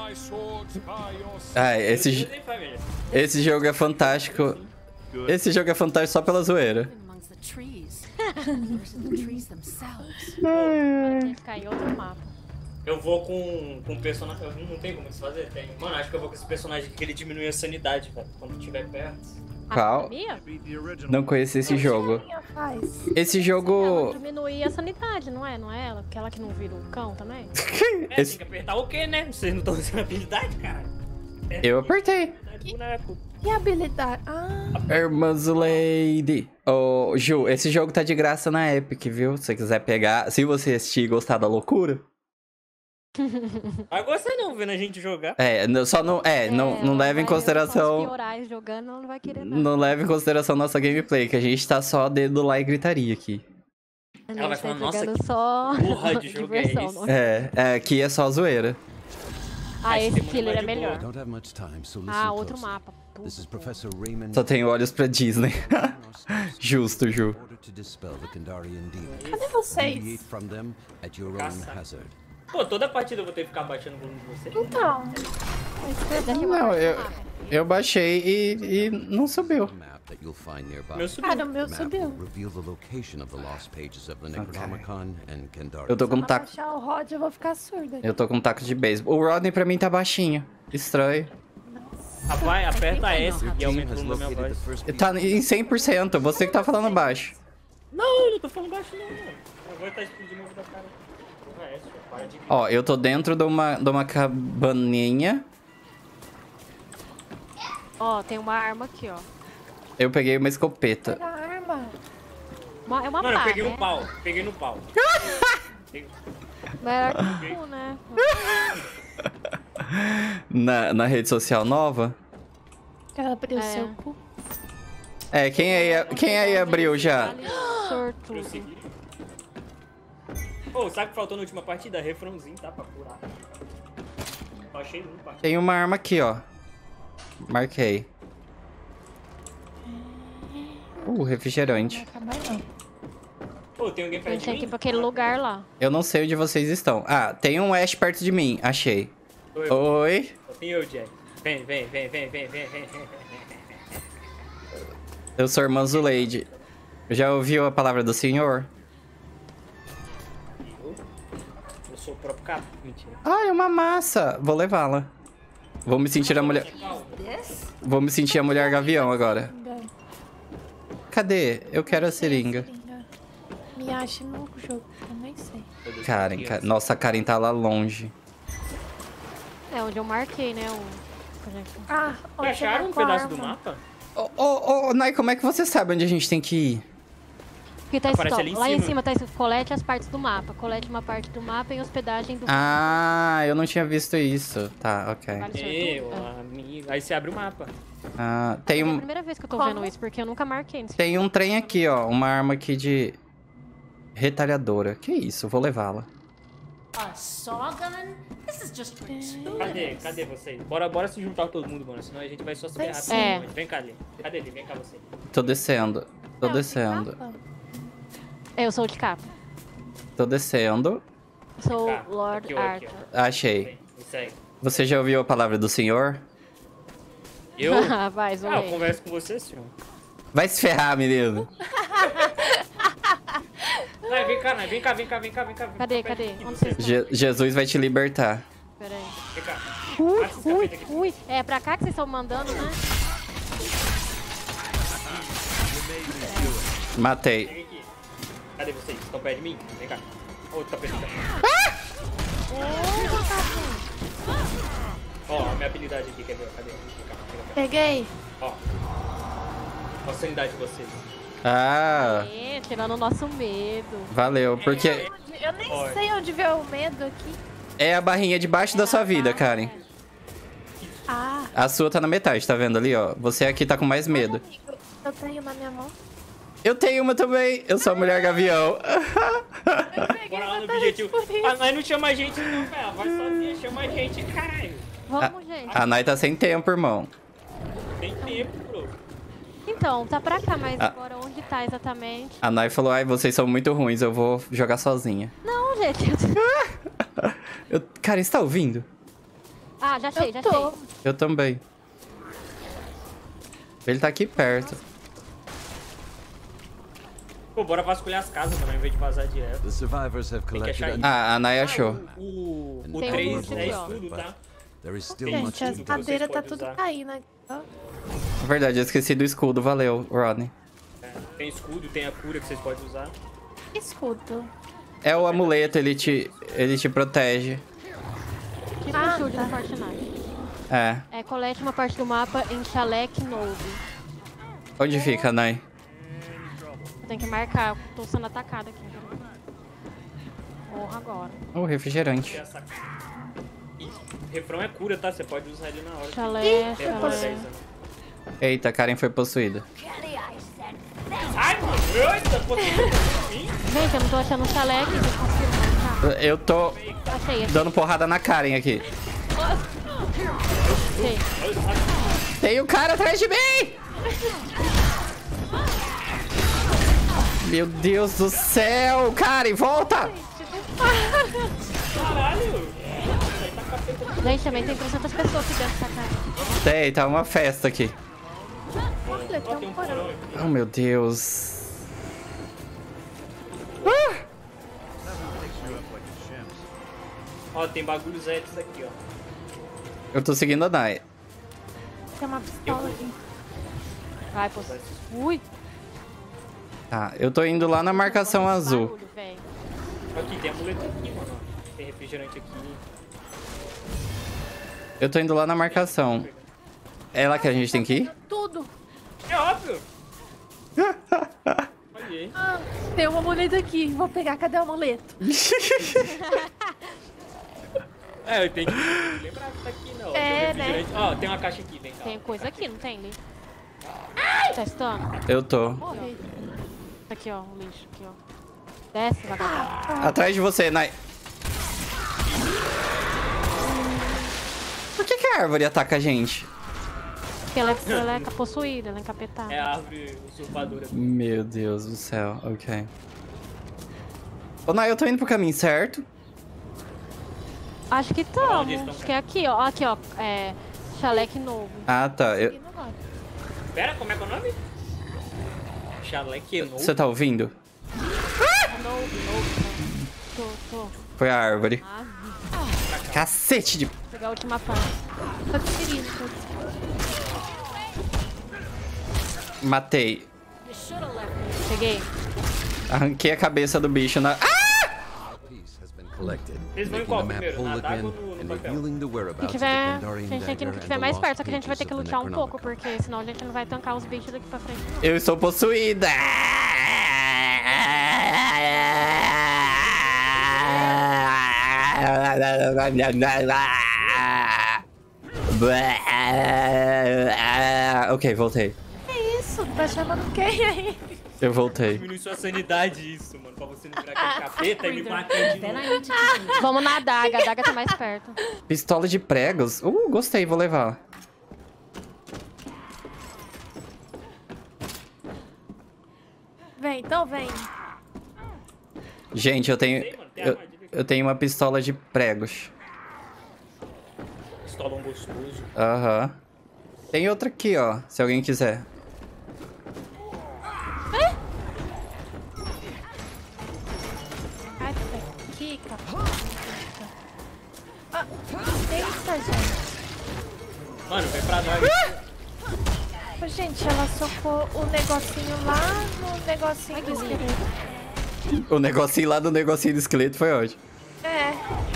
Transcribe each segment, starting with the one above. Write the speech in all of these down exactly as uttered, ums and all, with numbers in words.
Ah, esse, esse jogo é fantástico. Esse jogo é fantástico só pela zoeira. Tem que ficar em outro mapa. Eu vou com, com um personagem. Não tem como isso fazer? Tem. Mano, acho que eu vou com esse personagem aqui que ele diminui a sanidade, velho. Quando estiver perto. Qual? Não conheci esse jogo. Esse jogo... Diminuir a sanidade, não é? Não é ela? Aquela que não vira um cão também? É, Esse... tem que apertar o quê, né? Vocês não estão usando habilidade, cara? É, Eu apertei. E habilidade? Ah. Irmã Zuleide. Ô, Ju, esse jogo tá de graça na Epic, viu? Se você quiser pegar... Se você assistir e gostar da loucura... Mas gostei não, vendo a gente jogar. É, não- só não... É, É, não, não leva em vai- consideração... Os piorais jogando, ela não vai querer nada. Não leva em consideração nossa gameplay, que a gente tá só dedo lá e gritaria aqui. Ela vai Tá falar, nossa, jogando que só porra de jogo é diversão, esse? não É, é, aqui é só zoeira. Ah, esse tem muito killer mais é de melhor. Don't have much time, so listen Ah, outro closely. mapa. This is Professor Raymond. Só tenho olhos pra Disney. Justo, Ju. In order to dispel the Kandarian demons, Cadê vocês? deviate from them at your own Caça. hazard. Pô, toda partida eu vou ter que ficar baixando o volume de você. Então. Não, eu, eu baixei e, e não subiu. Map that you'll find nearby. Meu subiu. Cara, o meu Map subiu. will reveal the location of the lost pages of the Necronomicon and Kandarian. Eu tô com Se taco. baixar o Rod, eu vou ficar surda. Eu tô com taco de beisebol. O Rodney pra mim tá baixinho. Estranho. Vai, aperta S e Team aumenta o has volume da minha located the voz. first Tá em cem por cento. Você que tá falando baixo. Não, eu não tô falando baixo não, mano. Eu vou estar explodindo o da cara. Porra, é, senhor, para de... Ó, eu tô dentro de uma, de uma cabaninha. Ó, tem uma arma aqui, ó. Eu peguei uma escopeta. Pega a arma. Uma- é uma Mano, eu pá, peguei né? um pau. Peguei no pau. Peguei- Melhor que o cu, né? Na, na rede social nova. Ela abriu É. seu cu. É, quem aí, quem aí abriu já? Eu Sortudo. segui. Pô, sabe o que faltou na última partida? Refrãozinho, tá? Pra curar. Eu achei um, pá. Tem uma arma aqui, ó. Marquei. Uh, refrigerante. Não vai acabar, não. Pô, tem alguém A perto gente de tem mim? que ir pra aquele lugar lá. Eu não sei onde vocês estão. Ah, tem um Ash perto de mim. Achei. Sou eu. Oi. Só tem eu, Jack. Vem, vem, vem, vem, vem, vem, vem. Eu sou irmã Zuleide. Já ouviu a palavra do senhor? Eu? Eu sou o próprio cara. Mentira. Ah, é uma massa. Vou levá-la. Vou me sentir a mulher... Vou me sentir a mulher gavião agora. Cadê? Eu quero a seringa. Me acha no jogo, eu nem sei. Karen, Ka- nossa, a Karen tá lá longe. É onde eu marquei, né? O... Ah, Vocês onde acharam um marcou a pedaço do arma? mapa? Ô, ô, ô, Nai, como é que você sabe onde a gente tem que ir? Porque tá escrito, Aparece ó, ali em lá em cima. cima tá escrito, colete as partes do mapa. Colete uma parte do mapa e hospedagem do Ah, eu não tinha visto isso. Tá, ok. Vale Meu sortudo? É. amigo. Aí você abre o mapa. Ah, tem É a um, primeira vez que eu tô Como? vendo isso, porque eu nunca marquei nesse tem um trem aqui, ó. Uma arma aqui de retalhadora. Que isso? Vou levá-la. A saw gun? This is just gratuitous. Cadê? Cadê vocês? Bora, bora se juntar todo mundo, mano. Senão a gente vai só se ferrar. Mas É. Vem, vem cá, Lê. Cadê ele? Vem cá você. Tô descendo. Tô Não, descendo. tem capa? Eu sou de capa. Tô descendo. Sou Cá, Lord aqui, ó, aqui, Arthur. Achei. Vem, me segue. Você já ouviu a palavra do senhor? Eu? Vai, Ah, eu Zoe. converso com você, senhor. Vai se ferrar, menino. Vai, vem cá, Nai. Vem cá, vem cá, vem cá, vem cá. Cadê, Fica cadê? perto aqui Onde de vocês você. Je- Jesus vai te libertar. Pera aí. Vem cá. Ui, Ah, fica ui, perto aqui. ui. É pra cá que vocês estão mandando, né? Matei. Vem aqui. Cadê vocês? Estão perto de mim? Vem cá. Outro tá perto de cá. Ó, a minha habilidade aqui, quer ver? Cadê? Vem cá, vem cá. Peguei. Ó. Ó a sanidade de vocês. Ah, É, tirando o nosso medo. valeu. Porque Eu nem Olha. sei onde ver o medo aqui. é a barrinha debaixo da sua vida, Karen. Ah, A sua tá na metade, tá vendo ali, ó? Você aqui tá com mais medo. amigo, eu tenho na minha mão. Eu tenho uma também. Eu sou a mulher gavião. Eu peguei Bora lá no exatamente objetivo. por isso. A Nai não chama a gente não, velho. Vai sozinha, chama a gente, caralho. Vamos, gente. A Nai tá sem tempo, irmão. Tem tempo, bro. Então, tá pra cá, mas Ah. agora onde tá exatamente? A Nai falou, ai, vocês são muito ruins, eu vou jogar sozinha. Não, gente. eu- Eu... Karen, você tá ouvindo? Ah, Ah, já achei, já Eu tô. achei. Eu também. Ele tá aqui perto. Pô, bora vasculhar as casas, mano, ao invés de vazar direto. The survivors have Tem que achar collected. isso. Ah, a Nai achou. O, o Tem um três monte é aqui, ó. estudo, tá? There is still much Gente, to as do. vocês madeiras tá podem tudo usar. caindo aqui, ó. Verdade, eu esqueci do escudo. Valeu, Rodney. É, tem escudo, tem a cura que vocês podem usar. Escudo. É o amuleto, ele te, ele te protege. Tipo Ah, o shield tá. do Fortnite. É. É, colete uma parte do mapa em Chalec novo. Onde fica, Nai? Eu tenho que marcar, eu tô sendo atacada aqui. Porra, agora. O refrigerante. Essa... E refrão é cura, tá? Você pode usar ele na hora. Chalé, Tem a cura chalé. dez, né? Eita, Karen foi possuída. Ai, mano! Eita, pô, tem Gente, eu não tô achando o chalé aqui, vocês conseguiram marcar? Eu tô Achei, achei. dando porrada na Karen aqui. achei. Tem um cara atrás de mim! Meu Deus do céu! Karen, volta! Caralho! Gente, também tem trezentas pessoas aqui dentro dessa casa. Tem, tá uma festa aqui. Olha, tem um porão. Oh, meu Deus. Ah! Ó, tem bagulhos éticos aqui, ó. Eu tô seguindo a Nai. Tem uma pistola aqui. Vai, pô. Ui. Tá, eu tô indo lá na marcação azul. Barulho, velho. Aqui, tem amuleto aqui, mano. ó. Tem refrigerante aqui. Eu tô indo lá na marcação. É lá que a gente tem que ir? Tudo. É óbvio! Olha aí. Ah, tem um amuleto aqui. Vou pegar. Cadê o amuleto? É, eu tenho que lembrar que tá aqui, não. Tem É, um refrigerante. Ó, tem uma caixa aqui, vem cá. Tem coisa aqui, não tem, Li? Testando. Eu tô. Morri. Aqui, ó, o lixo. Aqui, ó. Desce, vagabundo. Atrás de você, Nai. Por que, que a árvore ataca a gente? Porque ela, é- ela é possuída, ela é encapetada. É a árvore usurpadora. Meu Deus do céu, ok. Ô, Nai, eu tô indo pro caminho certo. Acho que Onde estamos. estão, Acho que é aqui, ó. Aqui, ó. É. Chaleque novo. Ah, tá. Eu... Aqui no lado. Pera, como é que é o nome? Chaleque novo. Você tá ouvindo? É novo, novo. Né? Tô, tô. Foi a árvore. Ah, Cacete de... vou pegar a última parte. Tô conseguindo. tô conseguindo. Matei. Peguei. Arranquei a cabeça do bicho na... Ah! Piece has been collected, Eles vão em making qual the map primeiro? whole Na again d'água ou no- no and papel? revealing the Que whereabouts of the tiver. A Pandorian gente tem que ir no que dagger tiver and the mais lost perto, só que a gente vai ter que pages of lutar the um pouco, Necronomicon. porque senão a gente não vai tancar os bichos daqui pra frente. Eu estou possuída. Ok, voltei. Que isso? Tá chamando quem aí? Eu voltei. Diminui sua sanidade isso, mano. Pra você não virar aquele capeta e me matar de Then novo. I need to continue. Vamos na adaga, a adaga tá mais perto. Pistola de pregos? Uh, gostei, vou levar. Vem, então vem. Gente, eu tenho... Sei, mano, tem Eu, armadilha aqui. eu tenho uma pistola de pregos. Pistolão gostoso. Aham. Tem outra aqui, ó. Se alguém quiser. Ai, tá aqui, capô. Ah, eita, gente. Mano, vem pra nós. Ô, gente, ela socou o negocinho lá no negocinho do esqueleto. O negocinho lá do negocinho do esqueleto foi ótimo. É.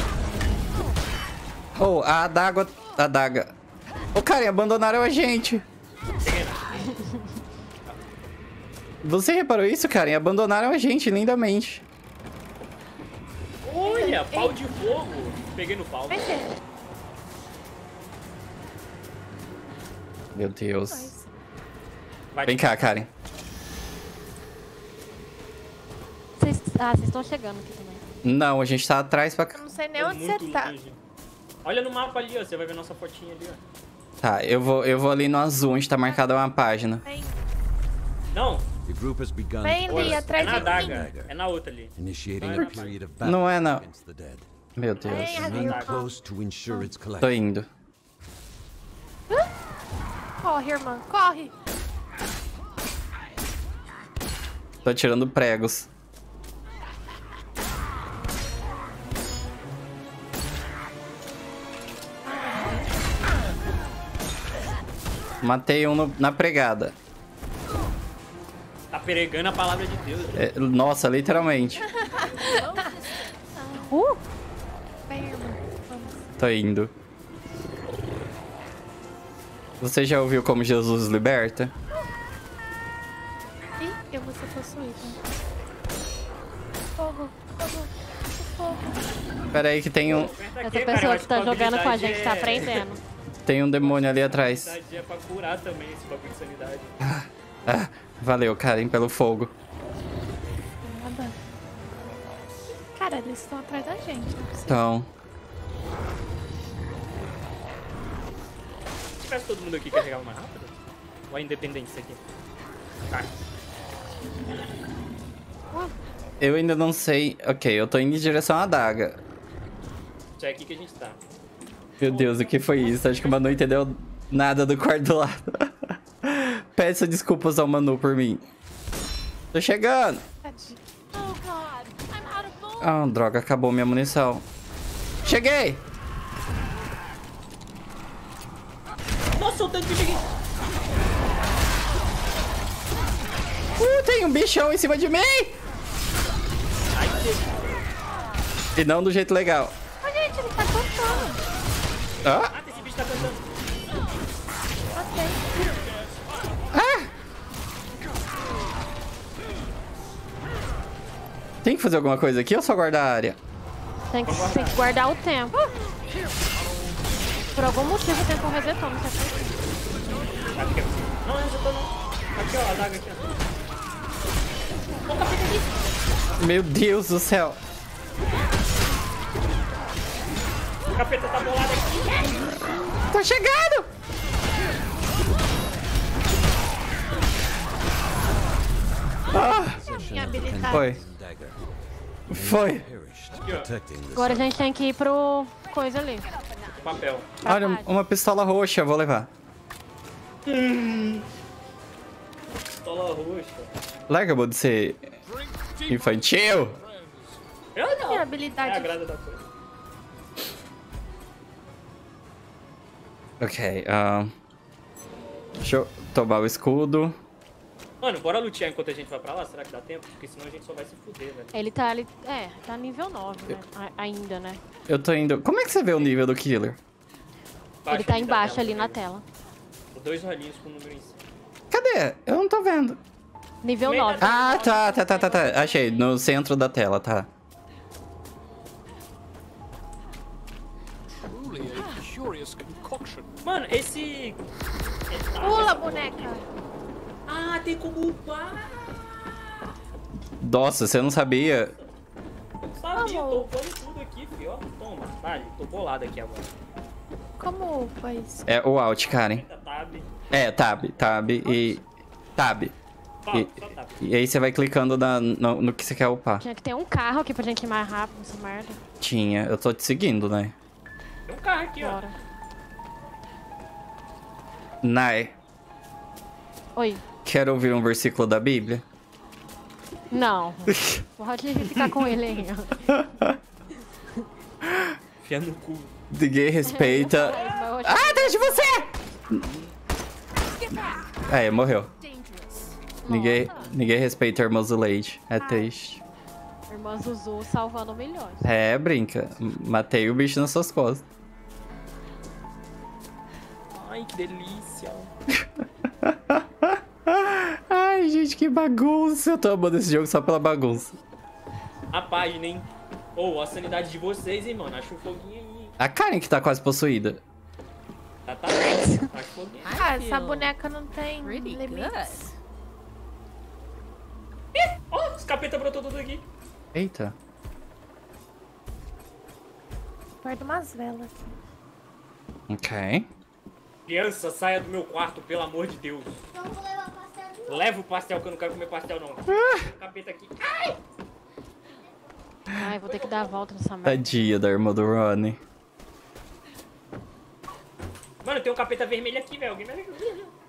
Oh, a adaga... A adaga... Ô, cara, abandonaram a gente. Você reparou isso, Karen? Abandonaram a gente lindamente. Olha, pau de fogo. Peguei no pau. Vem ver. Meu Deus. Vai Vem cá, Karen. Vocês, ah, vocês estão chegando aqui também. Não, a gente tá atrás pra... Eu não sei nem Tô onde muito você tá. longe. Olha no mapa ali, ó. Você vai ver nossa fotinha ali, ó. Tá, eu vou, eu vou ali no azul, onde tá marcada uma página. Vem, Não, The group has begun vem to ali, é atrás na de adaga. mim. É na outra ali. initiating Não a é period of Não battle é, não. against the dead. Meu Deus. Vem, Remain amigo. close to ensure its Tô collection. indo. Corre, irmã, corre. Tô tirando pregos. Matei um no- na pregada. Tá pregando a palavra de Deus. É, nossa, literalmente. Uh! Vem, irmã. Vamos. Tô indo. Você já ouviu como Jesus liberta? Ih, eu vou ser possuída. Fogo, fogo, fogo. Pera aí que tem um, Essa pessoa que tá jogando com a gente tá aprendendo. tem um demônio ali atrás. Sanidade é pra curar também esse bagulho de sanidade. Ah, valeu, Karen, pelo fogo. Nada. Cara, eles estão atrás da gente, não é possível. Então, Se tivesse todo mundo aqui carregava mais rápido? Ou a independência aqui? Tá. eu ainda não sei... Ok, eu tô indo em direção à adaga. Já é aqui que a gente tá. Meu Deus, o que foi isso? Acho que o Manu não entendeu nada do quarto do lado. Peço desculpas ao Manu por mim. Tô chegando. Tadinho. Oh God, I'm out of bullets. Ah, droga, acabou minha munição. Cheguei! Nossa, o tanto que eu cheguei! Uh, tem um bichão em cima de mim! Ai, que... E não do jeito legal. Ô, gente, ele tá contando. Ah, Ah, esse bicho tá cantando. Ok. ah! Tem que fazer alguma coisa aqui ou só guardar a área? Tem que, tem que guardar o tempo. Por algum motivo o tempo resetou, não sei por quê. Acho que é possível. Não, eu já tô não. Aqui, ó, a daga aqui, ó. Ó, o capeta aqui. Meu Deus do céu. O capeta tá bolado aqui. Tô chegando! Ah, Minha habilidade. foi. Dagger Foi. perished Aqui, ó. protecting the Agora a gente tem que ir pro coisa ali. Papel. Pra Olha, página. uma pistola roxa, vou levar. Pistola roxa. Larga, vou de ser infantil. Eu não. Minha É habilidade. a grada da coisa. Ok, ah, deixa eu tomar o escudo. Mano, bora lutear enquanto a gente vai pra lá? Será que dá tempo? Porque senão a gente só vai se fuder, velho. Ele tá ali. É, tá nível nove, né? A- ainda, né? Eu tô indo... Como é que você vê o nível do killer? Baixo Ele tá ali da embaixo tela, ali na comigo. tela. Dois rolinhos com o número em cima. Cadê? Eu não tô vendo. Nível Meio nove. da- Ah, tá, tá, tá, tá, tá. Achei, no centro da tela, tá. Truly a curious concoction. Mano, esse... Pula, boneca. Ah, tem como upar. Nossa, você não sabia? Eu sabia, Vamos. tô upando tudo aqui, filho. Ó, toma. Vale, tô bolado aqui agora. Como faz? É o alt, Karen. Tá, tab. É, tab, tab e... Tab. Só, E, só tab. e aí você vai clicando na, no, no que você quer upar. Tinha que ter um carro aqui pra gente ir mais rápido nessa merda. Tinha, eu tô te seguindo, né? Tem um carro aqui, ó. Bora. Nai, Oi. quer ouvir um versículo da Bíblia? Não. Pode ficar com ele aí, ó. Fia no cu. Ninguém respeita... Mas eu acho- Ah, atrás de você! É, morreu. Ninguém, ninguém respeita a irmã Zuleide. É triste. Irmã Zuzu salvando milhões. É, brinca. Matei o bicho nas suas costas. Ai, que delícia. Ai, gente, que bagunça. Eu tô amando esse jogo só pela bagunça. A página, hein? Ou a sanidade de vocês, hein, mano. Acha o foguinho aí. A Karen que tá quase possuída. Tá, tá bem. Acha o foguinho. Ah, essa boneca não tem Pretty limites. Ó, os capeta brotou tudo aqui. Eita. Guarda umas velas aqui. Ok. Criança, saia do meu quarto, pelo amor de Deus. Leva o pastel, que eu não quero comer pastel, não. Ah. Capeta aqui. Ai, vou ter que dar a volta nessa merda. Tadinha da irmã do Ronnie. Mano, tem um capeta vermelho aqui, velho. Alguém me ajuda.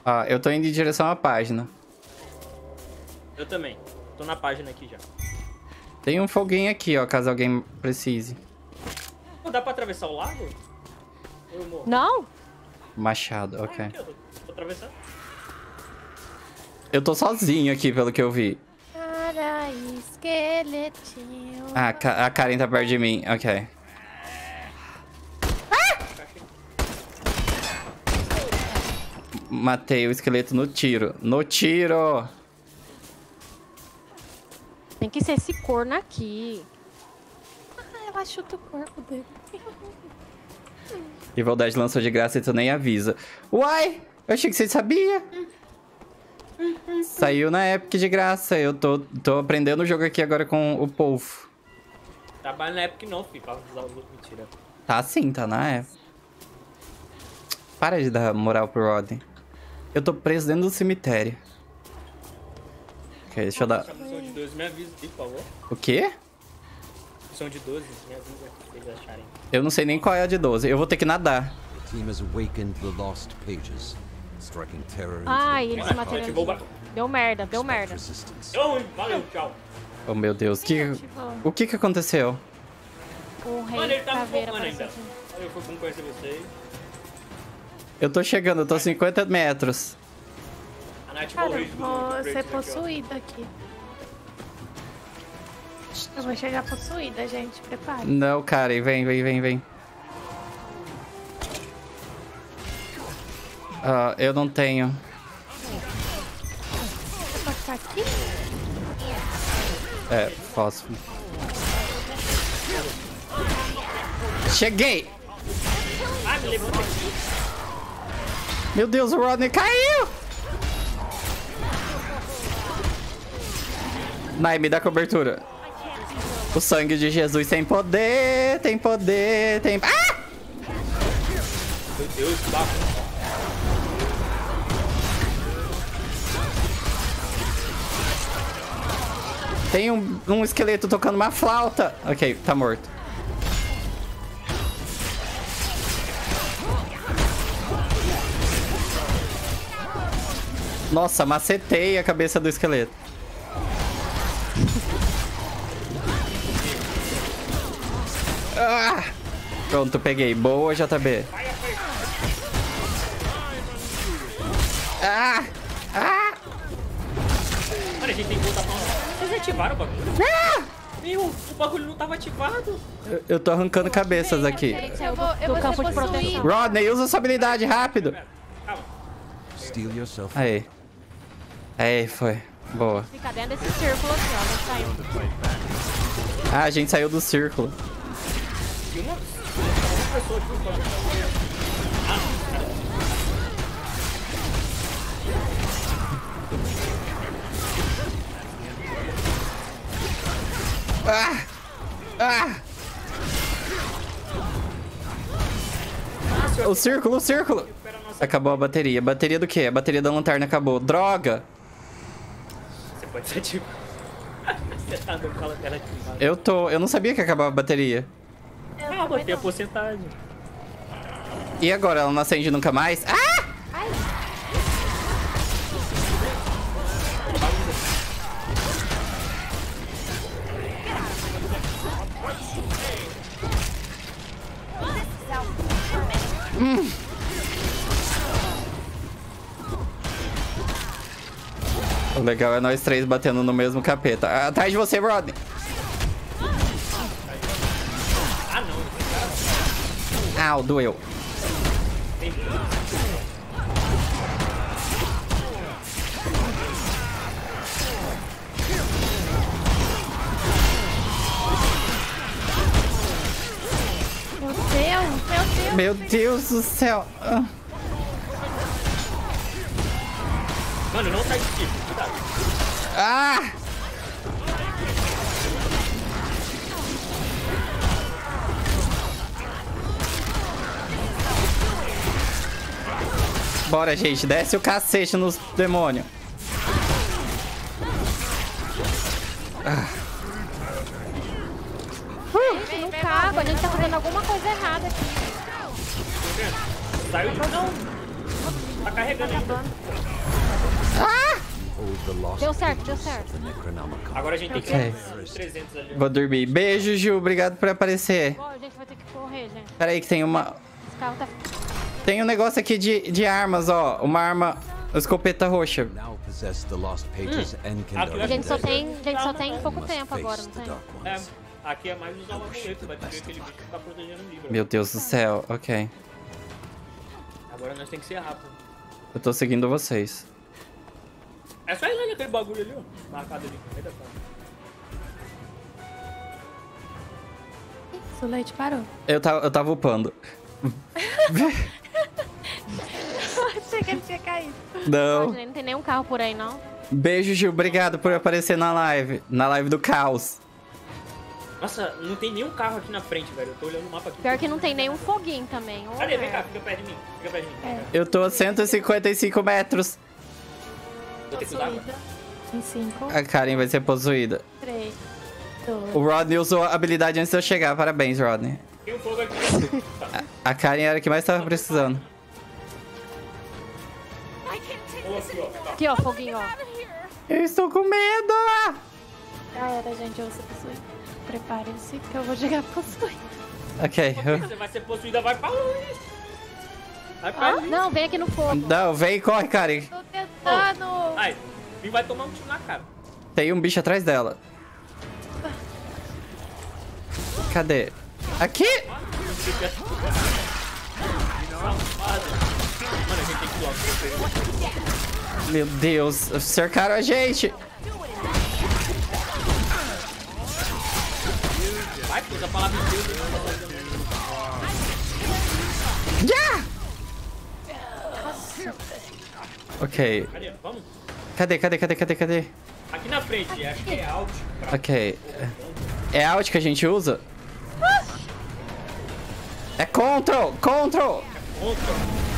Ó, eu tô indo em direção à página. Eu também. Tô na página aqui já. Tem um foguinho aqui, ó, caso alguém precise. Pô, dá pra atravessar o lago? Eu morro. Não? Machado, ok. Ah, aqui, eu tô, tô atravessando. Eu tô sozinho aqui, pelo que eu vi. Para esqueletinho. Ah, a Karen tá perto de mim, ok. Matei o esqueleto no tiro. No tiro! Tem que ser esse corno aqui. Ah, ela chuta o corpo dele. Evil Dead lançou de graça e tu nem avisa. Uai! Eu achei que você sabia. Saiu na Epic de graça. Eu tô, tô aprendendo o jogo aqui agora com o povo. Trabalho na Epic não, filho, pra usar o loot. Mentira. Tá sim, tá na Epic. Para de dar moral pro Rodney. Eu tô preso dentro do cemitério. Ok, deixa eu dar... Missão de doze, me avisa aqui, por favor. O quê? Missão de doze, me avisa aqui, se vocês acharem. Eu não sei nem qual é a de doze. Eu vou ter que nadar. The team has awakened the lost pages, striking terror into Ai, the eles se Ativou o materializam. barco. Deu merda, deu Expect merda. resistance. Então, valeu, tchau. Oh, meu Deus. Que... O que que aconteceu? O rei Mano, ele tava caveira focando ainda. apareceu aqui. Valeu, foi bom conhecer vocês. Eu tô chegando, eu tô cinquenta metros. A Nath Cara, morreu eu de vou do- do ser Kratos aqui, ó. possuída aqui. Eu vou chegar possuída, gente. Prepare. Não, Karen. Vem, vem, vem, vem. Ah, eu não tenho. Você pode ficar aqui? É, posso. Cheguei! Ah, me levanta aqui. Meu Deus, o Rodney caiu! Nai, me dá cobertura. O sangue de Jesus tem poder, tem poder, tem... Ah! Meu Deus, barco. Tem um, um esqueleto tocando uma flauta. Ok, tá morto. Nossa, macetei a cabeça do esqueleto. Ah! Pronto, peguei. Boa, J B. Ah! Ah! Mano, a gente tem que voltar pra lá. Vocês ativaram o bagulho? Ah! Meu, o bagulho não tava ativado. Eu, eu tô arrancando cabeças aqui. Gente, eu vou, eu do vou campo ser de proteção. possuída. Rodney, usa sua habilidade, rápido. Calma. Steel yourself. Aí. Aí, foi. Boa. Fica dentro desse círculo aqui, ó. Não saiu. Ah, a gente saiu do círculo. E uma, uma pessoa aqui, mano. Ah! Ah! O círculo, o círculo! Acabou a bateria. Bateria do quê? A bateria da lanterna acabou. Droga! Você pode ser ativo. Você tá andando com a lanterna ativada. Eu tô... Eu não sabia que acabava a bateria. Calma, tem a porcentagem. E agora? Ela não acende nunca mais? Ah! Hum. O legal é nós três batendo no mesmo capeta. Ah, atrás de você, Rodney. Ah, não. Au, doeu. Meu Deus, meu Deus. Meu Deus do céu. Ah. Mano, não sai de ti. Cuidado. Ah! Bora, gente. Desce o cacete nos demônios. Ah. Não cago, a gente tá fazendo alguma coisa errada aqui. Saiu de... Não. Tá carregando ainda. Hold the lost Deu certo, pages deu certo. of the Necronomicon. Agora a gente tem que Ok. ir uns trezentos ali. Vou dormir. Beijo, Ju. Obrigado por aparecer. Ó, a gente vai ter que correr, gente. Pera aí que tem uma... Esse carro tá... Tem um negócio aqui de, de armas, ó. Uma arma... Escopeta roxa. Now possess the lost pages and can Aqui A gente só Beleza. tem, a gente só tem pouco must tempo agora, face não the tem? dark É, ones. aqui é mais usar o amuleto, vai ter aquele bicho que tá protegendo o livro. Meu Deus do céu. Ok. Agora nós tem que ser rápido. Eu tô seguindo vocês. É só ir lá naquele bagulho ali, ó. Marcado ali. Vai dar conta. O leite parou. Eu, ta, eu tava upando. Achei que ele tinha caído. Não. Não tem nenhum carro por aí, não. Beijo, Gil. Obrigado por aparecer na live. Na live do caos. Nossa, não tem nenhum carro aqui na frente, velho. Eu tô olhando o mapa aqui. Pior que não tem nenhum foguinho também. Ô, Cadê? Vem cá, merda. fica perto de mim. Fica perto de mim. É. Eu tô a cento e cinquenta e cinco metros. Eu tenho que usar água. Em cinco, A Karen vai ser possuída. três, dois. O Rodney usou a habilidade antes de eu chegar. Parabéns, Rodney. Tem um fogo aqui. Tá. A Karen era a que mais tava precisando. Ou aqui, ó. Tá. Aqui, ó, foguinho, ó. Eu estou com medo! Já era, gente. Eu vou ser possuída. Preparem-se que eu vou chegar possuída. Ok. eu- Você vai ser possuída, vai pra longe. Vai pra ali. Não, vem aqui no fogo. Não, vem e corre, Karen. Tô tentando. Ai, e vai tomar um tiro na cara. Tem um bicho atrás dela. Cadê? Aqui! Mano, a gente tem que ir logo. Meu Deus, cercaram a gente. Vai, usa a palavra de Deus. Já! Ok. Cadê? Vamos? Cadê, cadê, cadê, cadê, cadê? Aqui na frente, acho que é alt. Pra... Ok. É alt que a gente usa? É control! Control! Contra.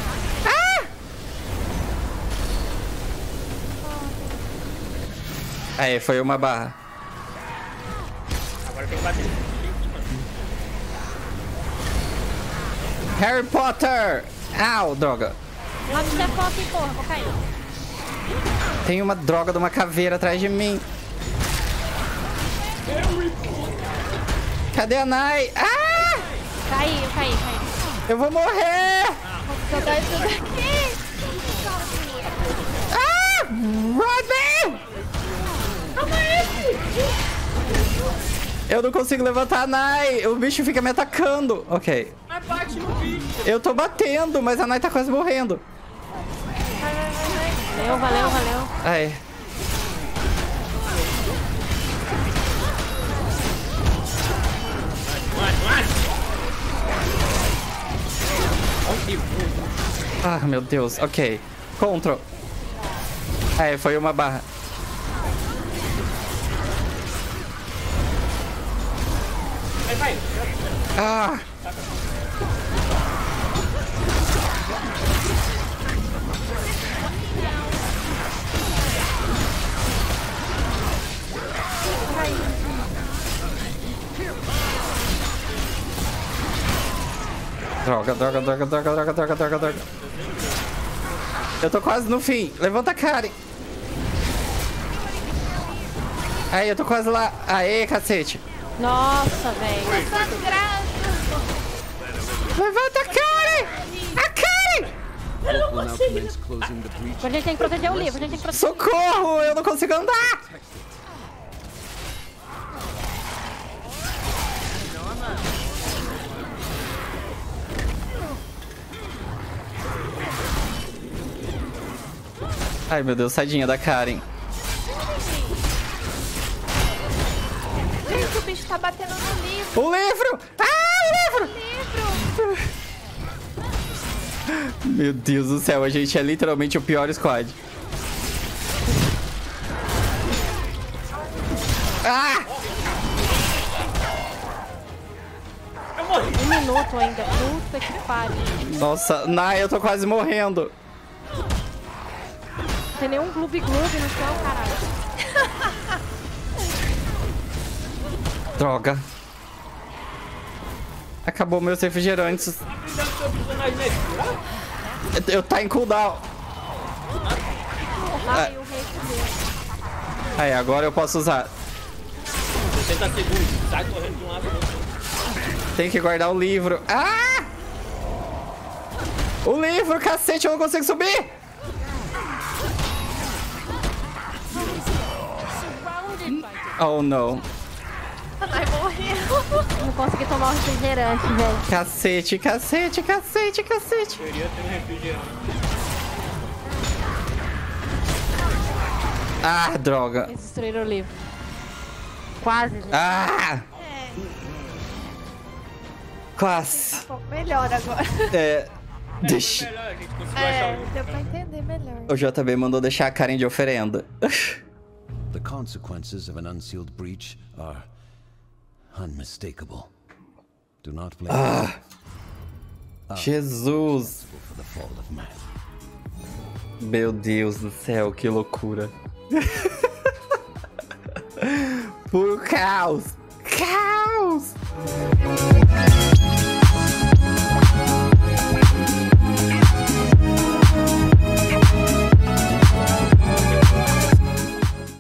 Aí, foi uma barra. Agora tem que bater. Harry Potter! Au, droga. Rápido, você foca e porra, vou cair. Tem uma droga de uma caveira atrás de mim. Cadê a Nai? Ah! Caí, eu caí, caí. Eu vou morrer! Vou jogar isso daqui. Ah! Rodney! Eu não consigo levantar a Nai. O bicho fica me atacando. Ok. Mas bate no bicho. Eu tô batendo, mas a Nai tá quase morrendo. Valeu, valeu, valeu. Ai. Vai, vai. Ah, meu Deus. Ok. Control. Aí, foi uma barra. Vai, vai. Ah! Droga, droga, droga, droga, droga, droga, droga, droga. Eu tô quase no fim. Levanta a Karen. Aí, eu tô quase lá. Aê, cacete. Nossa, velho. Levanta a Karen! A Karen! Hope will now commence closing the breach. A gente tem que proteger o livro, a gente tem que proteger. Socorro! Eu não consigo andar! Ai, meu Deus, tadinha da Karen. Gente, o bicho tá batendo no livro. O livro! Ah, o livro! Livro. Meu Deus do céu, a gente é literalmente o pior squad. Ah! Eu morri. Um minuto ainda. Puta que pariu. Nossa, Nai, eu tô quase morrendo. Não tem nenhum gloob-gloob no chão, caralho. Droga. Acabou meus refrigerantes. Tá brigando com seu personagem, né? Eu, eu tá em cooldown. Ai, o rei subiu. Aí, agora eu posso usar. sessenta segundos, sai correndo de um lado pro outro. Tem que guardar o livro. Ah! O livro, cacete, eu não consigo subir! Surrounded by Oh, não. Ai, morreu. Não consegui tomar um refrigerante, velho. Cacete, cacete, cacete, cacete. Queria ter um refrigerante. Ah, droga. Eles destruíram o livro. Quase, gente. Ah! Quase. Um pouco melhor agora. É. Deixa. Melhor, a gente conseguiu achar o É, livro. deu pra entender melhor. O J B mandou deixar a Karen de oferenda. The consequences of an unsealed breach are unmistakable. Do not blame Jesus. me for the fall of man. Meu Deus do céu, que loucura. Puro caos. Caos.